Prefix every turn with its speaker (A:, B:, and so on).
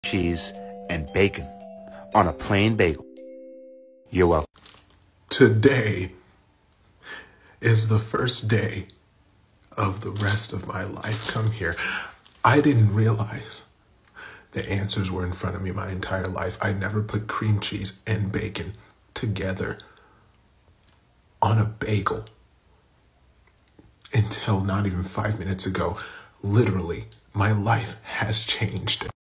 A: cheese, and bacon on a plain bagel. You're welcome.
B: Today is the first day of the rest of my life. Come here. I didn't realize the answers were in front of me my entire life. I never put cream cheese and bacon together on a bagel until not even 5 minutes ago. Literally, my life has changed.